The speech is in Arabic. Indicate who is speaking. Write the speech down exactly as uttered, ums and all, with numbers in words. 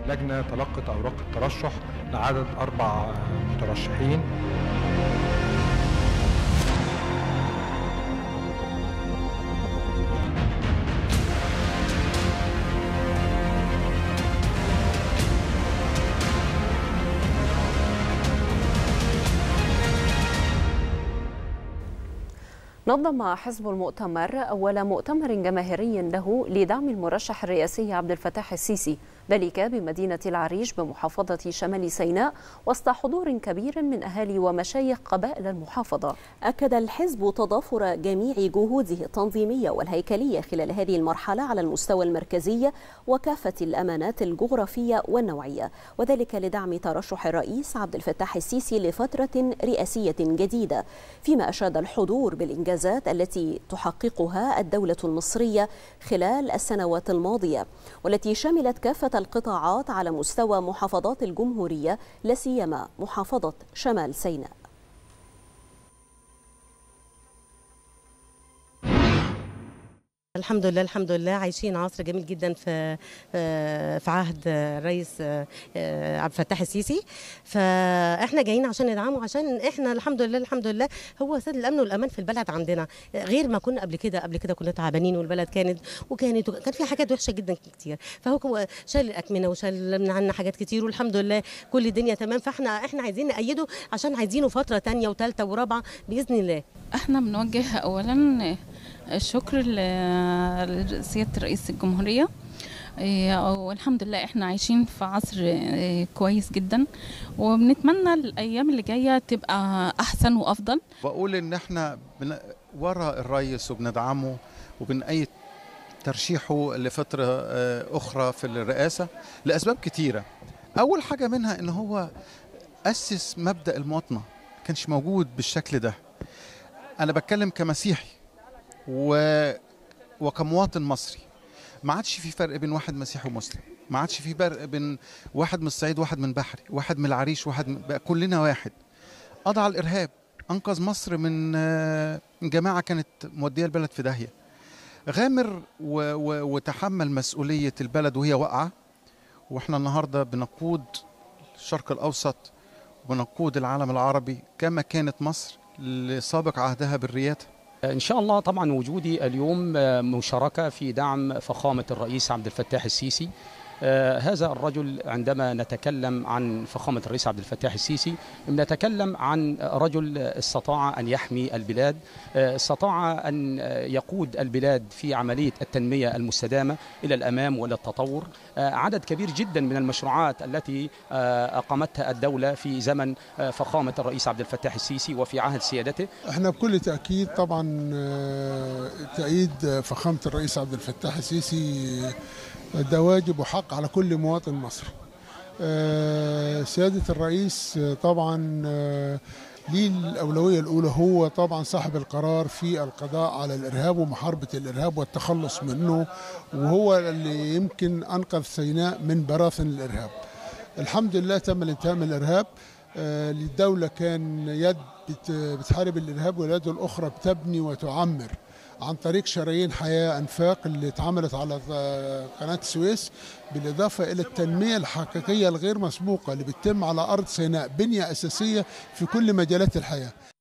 Speaker 1: لجنة تلقت أوراق الترشح لعدد أربع مترشحين.
Speaker 2: نظم حزب المؤتمر أول مؤتمر جماهيري له لدعم المرشح الرئاسي عبد الفتاح السيسي، ذلك بمدينة العريش بمحافظة شمال سيناء وسط حضور كبير من أهالي ومشايخ قبائل المحافظة.
Speaker 3: أكد الحزب تضافر جميع جهوده التنظيمية والهيكلية خلال هذه المرحلة على المستوى المركزي وكافة الأمانات الجغرافية والنوعية، وذلك لدعم ترشح الرئيس عبد الفتاح السيسي لفترة رئاسية جديدة، فيما أشاد الحضور بالإنجازات التي تحققها الدولة المصرية خلال السنوات الماضية، والتي شملت كافة القطاعات على مستوى محافظات الجمهورية، لا سيما محافظة شمال سيناء.
Speaker 4: الحمد لله الحمد لله عايشين عصر جميل جدا في في عهد الرئيس عبد الفتاح السيسي، فاحنا جايين عشان ندعمه، عشان احنا الحمد لله الحمد لله هو سد الامن والامان في البلد عندنا، غير ما كنا قبل كده. قبل كده كنا تعبانين والبلد كانت وكانت كان في حاجات وحشه جدا كتير، فهو شال الاكمنه وشال من عنا حاجات كتير، والحمد لله كل الدنيا تمام. فاحنا احنا عايزين نأيده عشان عايزينه فتره ثانيه وثالثه ورابعه باذن الله.
Speaker 5: احنا بنوجه اولا الشكر لسيادة رئيس الجمهورية، والحمد لله احنا عايشين في عصر كويس جدا، وبنتمنى الايام اللي جايه تبقى احسن وافضل.
Speaker 6: بقول ان احنا ورا الرئيس وبندعمه وبنأيد ترشيحه لفتره اخرى في الرئاسه لاسباب كتيره. اول حاجه منها ان هو اسس مبدأ المواطنه، ما كانش موجود بالشكل ده. انا بتكلم كمسيحي و... وكمواطن مصري، ما عادش في فرق بين واحد مسيحي ومسلم، ما عادش في فرق بين واحد من الصعيد واحد من بحري، واحد من العريش واحد من... بقى كلنا واحد. قضى على الارهاب، انقذ مصر من جماعه كانت موديه البلد في داهيه. غامر و... و... وتحمل مسؤوليه البلد وهي واقعه، واحنا النهارده بنقود الشرق الاوسط وبنقود العالم العربي كما كانت مصر لسابق عهدها بالرياده.
Speaker 7: إن شاء الله طبعا وجودي اليوم مشاركة في دعم فخامة الرئيس عبد الفتاح السيسي. هذا الرجل عندما نتكلم عن فخامة الرئيس عبد الفتاح السيسي نتكلم عن رجل استطاع أن يحمي البلاد، استطاع أن يقود البلاد في عملية التنمية المستدامة إلى الأمام وإلى التطور. عدد كبير جدا من المشروعات التي أقامتها الدولة في زمن فخامة الرئيس عبد الفتاح السيسي وفي عهد سيادته.
Speaker 8: احنا بكل تأكيد طبعا تأييد فخامة الرئيس عبد الفتاح السيسي ده واجب وحق على كل مواطن مصري. سيادة الرئيس طبعا ليه الأولوية الأولى، هو طبعا صاحب القرار في القضاء على الإرهاب ومحاربة الإرهاب والتخلص منه، وهو اللي يمكن أنقذ سيناء من براثن الإرهاب. الحمد لله تم الانتهاء من الإرهاب. للدولة كان يد بتحارب الإرهاب واليد الأخرى بتبني وتعمر عن طريق شرايين حياة أنفاق اللي اتعملت على قناة السويس، بالإضافة إلى التنمية الحقيقية الغير مسبوقة اللي بتتم على أرض سيناء، بنية أساسية في كل مجالات الحياة.